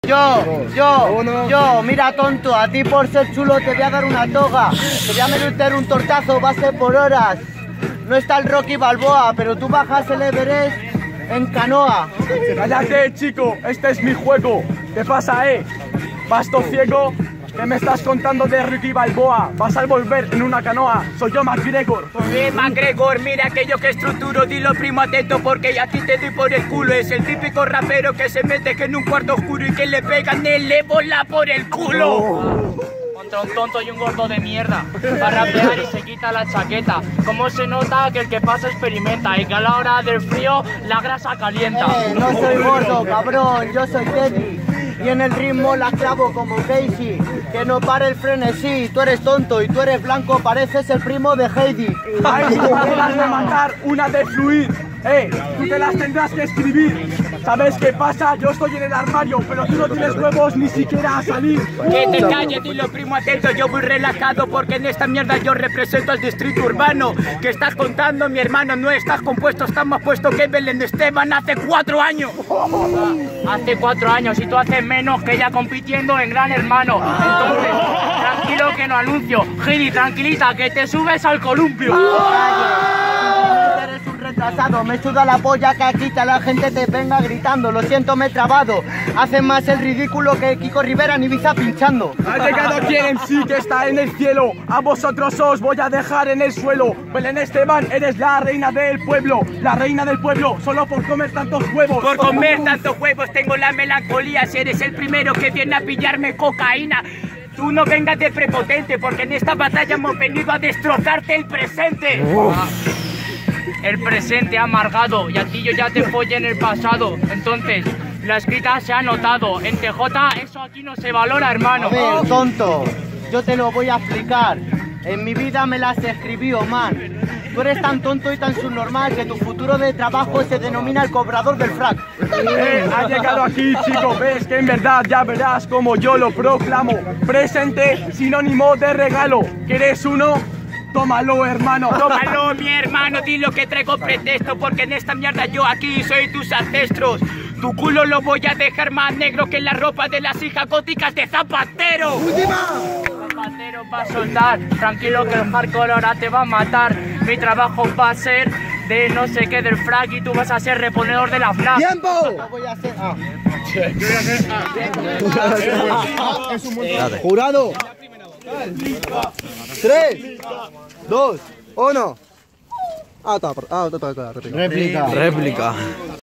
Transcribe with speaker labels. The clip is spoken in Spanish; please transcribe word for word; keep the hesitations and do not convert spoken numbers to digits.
Speaker 1: Yo, yo, yo, mira tonto, a ti por ser chulo te voy a dar una toga. Te voy a meter un tortazo, va a ser por horas. No está el Rocky Balboa, pero tú bajas el Everest en canoa.
Speaker 2: Cállate, chico, este es mi juego. ¿Qué pasa, eh? Basto ciego, ¿qué me estás contando de Rocky Balboa? Vas a volver en una canoa, soy yo, McGregor.
Speaker 3: Eh, McGregor, mira aquello que estructuro, dilo primo atento porque aquí te doy por el culo. Es el típico rapero que se mete en un cuarto oscuro y que le pegan el ébola por el culo.
Speaker 2: Oh.
Speaker 4: Contra un tonto y un gordo de mierda, va a rapear y se quita la chaqueta. Como se nota que el que pasa experimenta y que a la hora del frío la grasa calienta.
Speaker 1: Eh, no soy gordo, cabrón, yo soy Teddy. Y en el ritmo la clavo como Casey. Que no pare el frenesí, tú eres tonto y tú eres blanco, pareces el primo de Heidi.
Speaker 2: Ay, tú las de matar, una de fluir. Eh, tú te las tendrás que escribir. ¿Sabes qué pasa? Yo estoy en el armario, pero tú no tienes huevos ni siquiera a salir.
Speaker 3: Que te calles, dilo primo atento, yo voy relajado porque en esta mierda yo represento al distrito urbano. ¿Qué estás contando, mi hermano? No estás compuesto, estás puesto que Belén Esteban hace cuatro años.
Speaker 4: Hace cuatro años y tú haces menos que ella compitiendo en Gran Hermano. Entonces, tranquilo que no anuncio. Giri, tranquilita, que te subes al columpio.
Speaker 1: Eres un retrasado, me suda la polla que aquí la gente te venga gritando. Lo siento, me he trabado. Hace más el ridículo que Kiko Rivera en Ibiza pinchando.
Speaker 2: Ha llegado quien en sí que está en el cielo. A vosotros os voy a dejar en el suelo. Belén Esteban, eres la reina del pueblo. La reina del pueblo, solo por comer tantos huevos.
Speaker 3: Por comer tantos huevos tengo la melancolía. Si eres el primero que viene a pillarme cocaína, tú no vengas de prepotente, porque en esta batalla hemos venido a destrozarte el presente.
Speaker 2: Uf.
Speaker 4: El presente amargado y a ti yo ya te follé en el pasado. Entonces, la escrita se ha notado. En T J eso aquí no se valora, hermano.
Speaker 1: A ver, tonto, yo te lo voy a explicar. En mi vida me las escribió, man. Tú eres tan tonto y tan subnormal que tu futuro de trabajo se denomina el cobrador del frac.
Speaker 2: Eh, ha llegado aquí, chico, ves que en verdad ya verás como yo lo proclamo. Presente, sinónimo de regalo. ¿Quieres uno? Tómalo, hermano.
Speaker 3: Tómalo, mi hermano, dilo que traigo pretexto, porque en esta mierda yo aquí soy tus ancestros. Tu culo lo voy a dejar más negro que la ropa de las hijas góticas de Zapatero.
Speaker 4: Zapatero va a soltar, tranquilo que el hardcore ahora te va a matar. Mi trabajo va a ser de no sé qué del frag y tú vas a ser reponedor de la flag.
Speaker 1: ¡Tiempo! Lo voy a hacer. Ah. Jurado. Tres, dos, uno. Ah, está, ah, está, réplica.
Speaker 5: Réplica.